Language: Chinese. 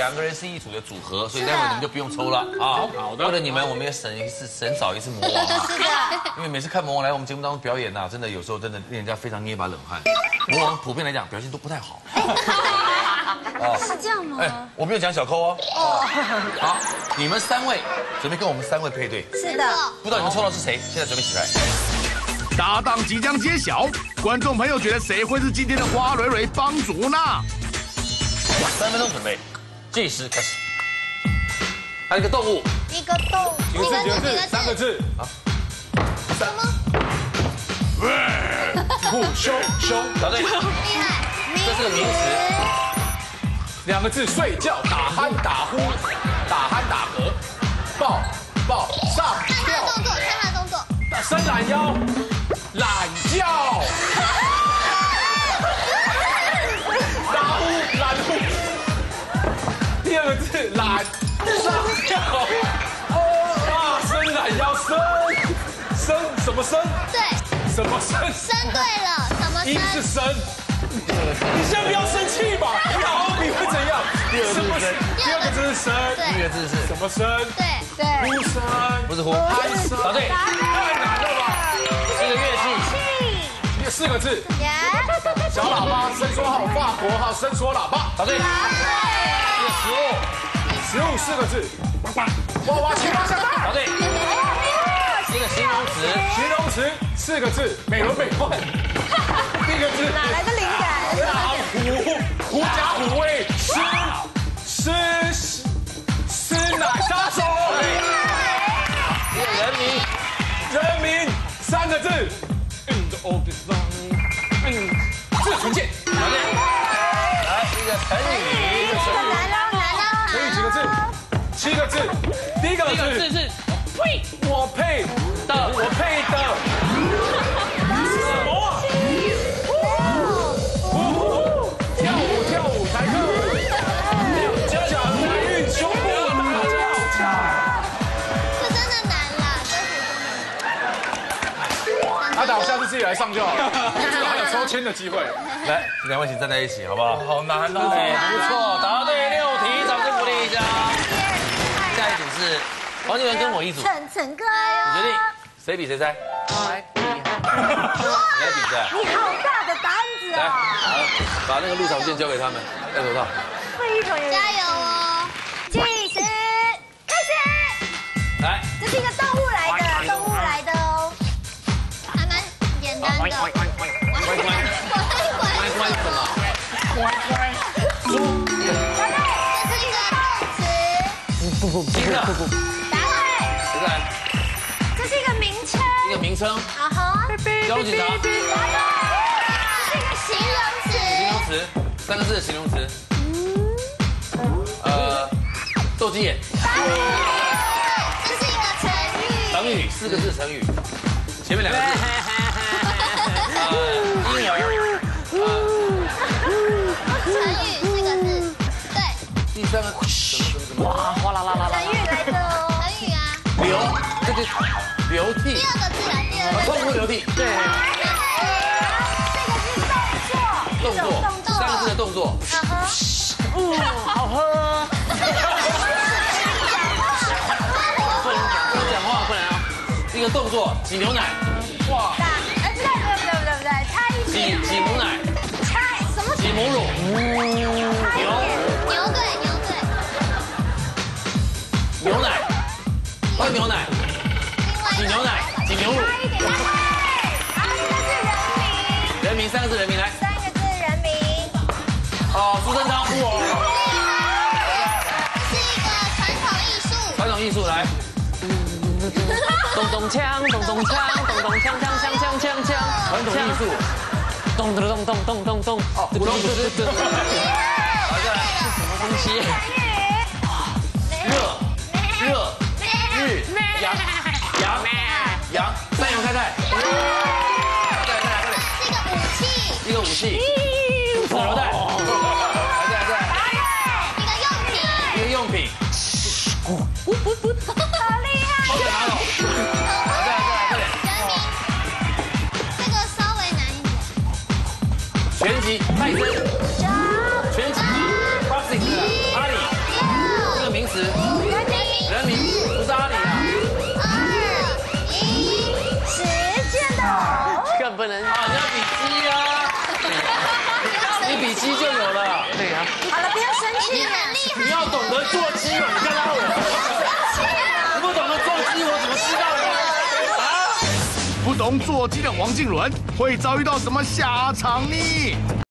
2个人是一组的组合，所以待会你们就不用抽了啊。好的。为了你们，我们也省少一次魔王啊。 是的。 因为每次看魔王来我们节目当中表演呐，真的有时候真的令人家非常捏把冷汗。魔王普遍来讲表现都不太好。 是这样吗？ 我没有讲小抠哦。好，你们3位准备跟我们3位配对。 是的。 不知道你们抽到是谁？现在准备起来。 搭档即将揭晓，观众朋友觉得谁会是今天的花蕊蕊帮主呢 ？3分钟准备，计时开始。还有一个动物。 一个动物。 几个字？3个字。好。 什么？ 凶。 答对。 厉害。 这是个名词。 2个字，睡觉，打鼾打呼，打鼾打嗝，抱上跳。 看他的动作。 伸懒腰，懒觉。懒呼。第2个字，懒上跳。伸懒腰，伸什么伸？ 对。 什么伸？ 伸对了，什么伸？ 一是伸。你先不要生气吧，你会怎样？第2个字是伸， 第2个字是什么伸？ 对。 呼声， 不是呼， 鼾声。 答对。 太难了吧？ 是个乐器。 4个字。小喇叭，伸缩号，法国号，伸缩喇叭。 答对。一个食物。 食物4个字。娃娃青蛙下蛋。 答对。一个形容词。 形容词4个字，美轮美奂。第1个字。 哪来的灵感？ 狐假虎威，师奶杀手。 一个人名。 人名3个字。志存健。 答对。来，一个成语。 难了。 成语几个字？7个字。第1个字是配。 我配的。什么啊？跳舞台客。蒋台运胸部大跳。 这真的难了， 阿达，我下次自己来上就好了，还有抽签的机会。 来，2位请站在一起，好不好？ 好难哦。 不错，答对6题，掌声鼓励一下。下一组是黄金文跟我一组， 陈哥， 你决定谁比谁猜？你来比赛。 你好大的胆子来， 啊！ 好，把那个入场券交给他们，戴手套。 加油哦！计时开始。 来， 这是一个动物来的哦，还蛮简单的。 乖什么？猪。 这是一个动词。 金的。 答对。 再来， 这是一个名称。 一个名称。 啊哈。 交通警察。 答对。这是一个形容词。 形容词，3个字的形容词。斗鸡眼。 答对。这是一个成语。 成语4个字成语，前面2个字。婴儿。 成语4个字，对。 第3个什么？哇，哗啦啦啦啦。 成语来的哦。成语啊。 这个流涕。 第2个字来，第2个字。 痛哭流涕。对。 这个是动作。 动作，3个字的动作。 好喝。 不能讲话，不能啊。一个动作，挤牛奶。哇。 不对，差一点。 挤母奶。 差什么？ 挤母乳。 牛对。 牛奶。喝牛奶。挤牛奶，挤牛乳。 差一点。好，这个是人名。 人名3个字，人名来。 3个字人名。 苏贞昌。哇。 这是一个传统艺术。 传统艺术来。 咚咚锵，咚咚锵，咚咚锵锵锵锵锵锵。 传统艺术。 咚咚咚咚咚咚咚。 哦，舞龙舞狮。好，再来。 是什么东西？ 热。日。羊。三阳开泰。再来，快点。 是一个武器。 一个武器。手榴弹。一个用品。 好厉害！ 再来，快点。 人名。这个稍微难一点。 拳击泰森。拳击 boxing 阿里。 词，人名，不是阿里啊。 2、1，时间到。 更不能啊，你要比鸡啊，你比鸡就有了。 对啊。 好了，不要生气了。 你要懂得做鸡嘛，你看他我，你不懂得做鸡，我怎么知道呢？啊！ 不懂做鸡的黄靖伦会遭遇到什么下场呢？